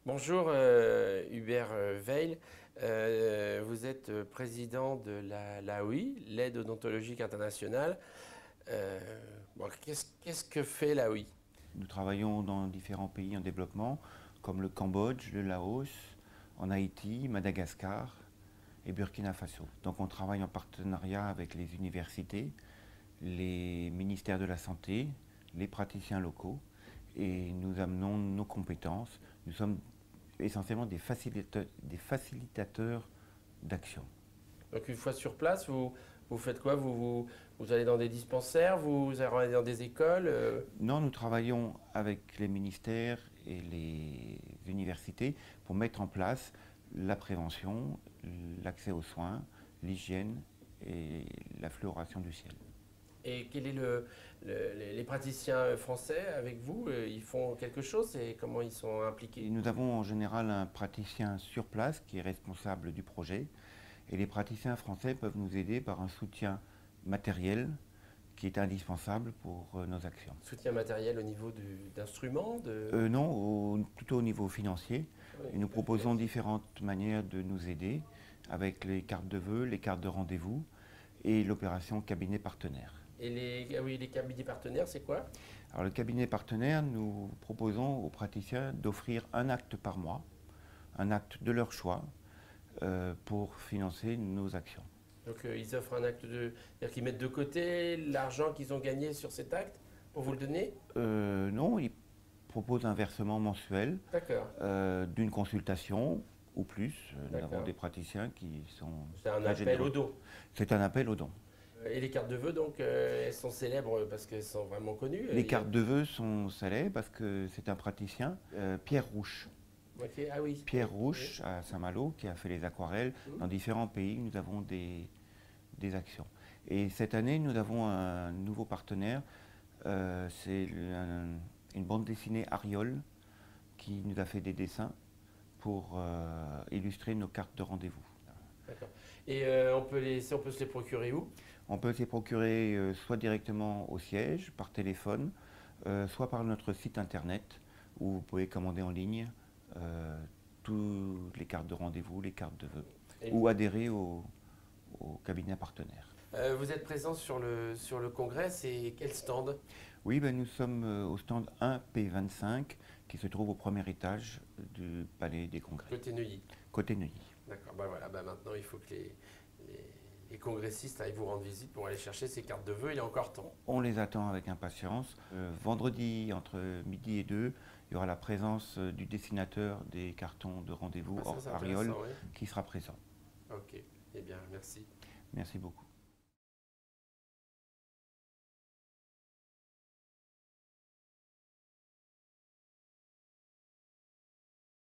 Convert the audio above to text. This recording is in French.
Bonjour Hubert Veil. Vous êtes président de l'AOI, l'aide odontologique internationale. Bon, qu'est-ce que fait l'AOI? Nous travaillons dans différents pays en développement, comme le Cambodge, le Laos, en Haïti, Madagascar et Burkina Faso. Donc on travaille en partenariat avec les universités, les ministères de la Santé, les praticiens locaux, et nous amenons nos compétences. Nous sommes essentiellement des facilitateurs d'action. Donc une fois sur place, vous faites quoi? Vous allez dans des dispensaires, vous allez dans des écoles? Non, nous travaillons avec les ministères et les universités pour mettre en place la prévention, l'accès aux soins, l'hygiène et la fluoration du ciel. Et quel est les praticiens français avec vous? Ils font quelque chose et comment ils sont Et impliqués? nous avons en général un praticien sur place qui est responsable du projet et les praticiens français peuvent nous aider par un soutien matériel qui est indispensable pour nos actions. Soutien matériel au niveau d'instruments, Non, plutôt au niveau financier. Oui, Et nous la proposons finance. différentes manières de nous aider avec les cartes de vœux, les cartes de rendez-vous et l'opération cabinet partenaire. Et oui, les cabinets partenaires, c'est quoi? Alors le cabinet partenaire, nous proposons aux praticiens d'offrir un acte par mois, un acte de leur choix, pour financer nos actions. Donc ils offrent un acte c'est-à-dire qu'ils mettent de côté l'argent qu'ils ont gagné sur cet acte pour vous le donner? Non, ils proposent un versement mensuel D'accord, d'une consultation ou plus. Nous avons d'accord. des praticiens qui sont C'est un très appel au généreux. don. C'est un appel aux dons. Et les cartes de vœux, donc, elles sont célèbres parce qu'elles sont vraiment connues. Les cartes de vœux sont célèbres parce que c'est un praticien, Pierre Rouche. Ok, ah oui. Pierre Oui. Rouche à Saint-Malo qui a fait les aquarelles. Mhm. Dans différents pays, nous avons des actions. Et cette année, nous avons un nouveau partenaire. C'est une bande dessinée Ariol qui nous a fait des dessins pour illustrer nos cartes de rendez-vous. D'accord. Et on peut se les procurer où? On peut les procurer soit directement au siège, par téléphone, soit par notre site internet où vous pouvez commander en ligne toutes les cartes de rendez-vous, les cartes de vœux, Et, ou adhérer au cabinet partenaire. vous êtes présent sur le congrès, c'est quel stand? Oui, ben, nous sommes au stand 1P25 qui se trouve au premier étage du Palais des Congrès, Côté Neuilly. côté Neuilly. D'accord, bah voilà, bah maintenant il faut que les congressistes aillent vous rendre visite pour aller chercher ces cartes de vœux, il est encore temps. On les attend avec impatience. Vendredi, entre midi et 2, il y aura la présence du dessinateur des cartons de rendez-vous, Ah, ça c'est Ariol, intéressant, oui. qui sera présent. Ok, eh bien merci. Merci beaucoup.